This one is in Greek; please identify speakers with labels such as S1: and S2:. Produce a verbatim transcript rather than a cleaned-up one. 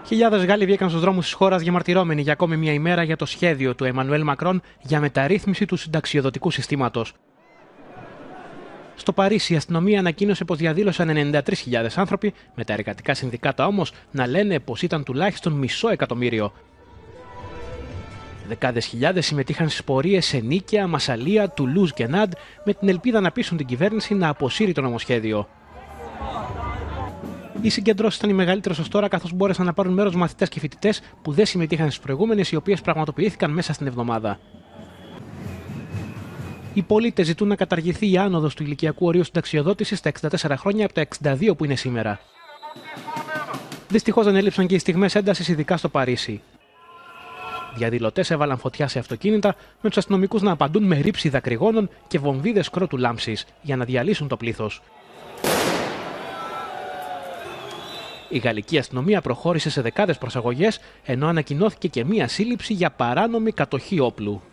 S1: Χιλιάδες Γάλλοι βγήκαν στους δρόμους της χώρας διαμαρτυρώμενοι για ακόμη μια ημέρα για το σχέδιο του Εμμανουέλ Μακρόν για μεταρρύθμιση του συνταξιοδοτικού συστήματος. Στο Παρίσι, η αστυνομία ανακοίνωσε πως διαδήλωσαν ενενήντα τρεις χιλιάδες άνθρωποι, με τα εργατικά συνδικάτα όμως να λένε πως ήταν τουλάχιστον μισό εκατομμύριο. Δεκάδες χιλιάδες συμμετείχαν στις πορείες σε Νίκαια, Μασσαλία, Τουλούζ και Ναντ με την ελπίδα να πείσουν την κυβέρνηση να αποσύρει το νομοσχέδιο. Οι συγκεντρώσεις ήταν οι μεγαλύτερες ως τώρα, καθώς μπόρεσαν να πάρουν μέρος μαθητές και φοιτητές που δεν συμμετείχαν στις προηγούμενες, οι οποίες πραγματοποιήθηκαν μέσα στην εβδομάδα. Οι πολίτες ζητούν να καταργηθεί η άνοδος του ηλικιακού ορίου συνταξιοδότησης στα εξήντα τέσσερα χρόνια από τα εξήντα δύο που είναι σήμερα. Δυστυχώς δεν έλειψαν και οι στιγμές έντασης, ειδικά στο Παρίσι. Διαδηλωτές έβαλαν φωτιά σε αυτοκίνητα, με τους αστυνομικούς να απαντούν με ρήψη δακρυγόνων και βομβίδες κρότου λάμψης για να διαλύσουν το πλήθος. Η γαλλική αστυνομία προχώρησε σε δεκάδες προσαγωγές, ενώ ανακοινώθηκε και μία σύλληψη για παράνομη κατοχή όπλου.